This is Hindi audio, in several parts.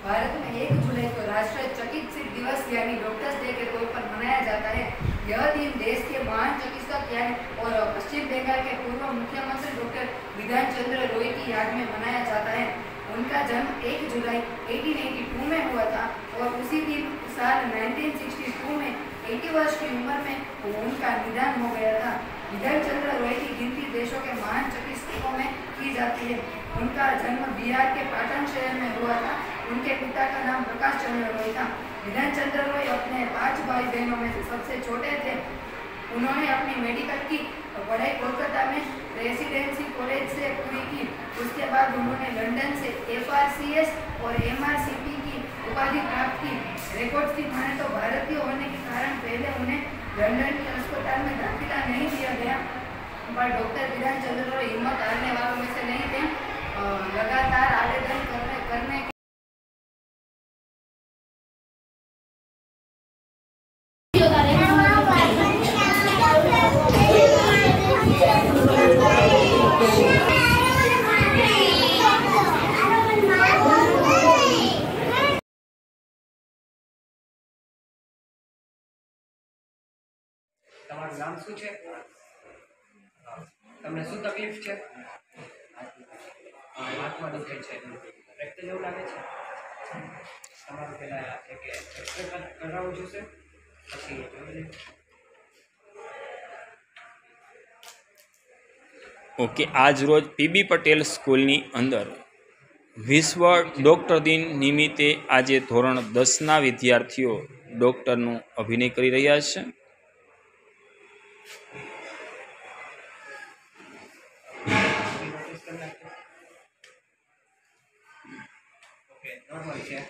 भारत में 1 जुलाई को राष्ट्रीय चिकित्सक दिवस यानी डॉक्टर्स डे के तौर पर मनाया जाता है। यह दिन देश के महान चिकित्सक और पश्चिम बंगाल के पूर्व मुख्यमंत्री डॉक्टर विधान चंद्र रॉय की याद में मनाया जाता है। उनका जन्म 1 जुलाई 1882 में हुआ था और उसी दिन साल 1962 में 80 वर्ष की उम्र में उनका निधन हो गया था। विधान चंद्र रॉय की गिनती देशों के महान चिकित्सकों में की जाती है। उनका जन्म बिहार के पाटन शहर में हुआ था। उनके पिता का नाम प्रकाश चंद्र रॉय था। विधान चंद्र रॉय अपने 5 भाई बहनों में से सबसे छोटे थे। उन्होंने अपनी मेडिकल की पढ़ाई कोलकाता में रेसिडेंसी कॉलेज से पूरी की। उसके बाद उन्होंने लंदन से FRCS और MRCP की उपाधि प्राप्त की। रिकॉर्ड्स की माने तो भारतीय होने के कारण पहले उन्हें लंदन के अस्पताल में दाखिला नहीं दिया गया, पर डॉक्टर विधान चंद्र रॉय हिम्मत हारने वालों में से नहीं थे। लगातार आवेदन करने તમારું નામ શું છે? તમને શું તકલીફ છે? હાથમાં દુખે છે, ફ્રેક્ચર જેવું લાગે છે. તમારું પહેલા એક એક્સરે કરાવવું જોશે, પછી જોઈ લે. ઓકે, આજ રોજ પીબી પટેલ સ્કૂલની અંદર વિશ્વ ડૉક્ટર દિન નિમિત્તે આજે ધોરણ 10ના વિદ્યાર્થીઓ ડૉક્ટરનું અભિનય કરી રહ્યા છે. ઓકે, નોર્મલ છે.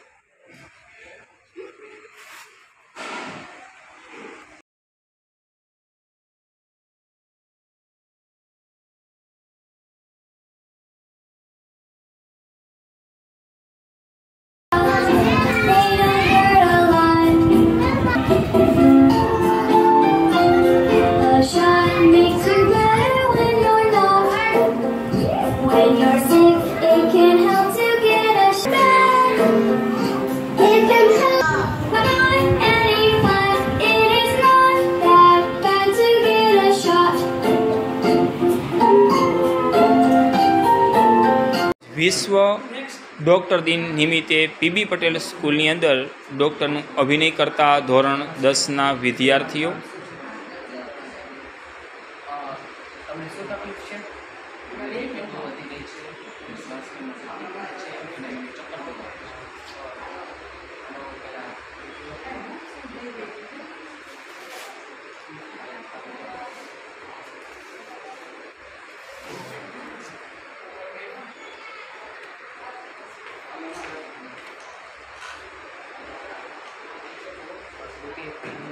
વિશ્વ ડૉક્ટર દિન નિમિત્તે પીબી પટેલ સ્કૂલની અંદર ડૉક્ટરનું અભિનય કરતા ધોરણ 10ના વિદ્યાર્થીઓ. તમને શું તકલીફ છે? Okay.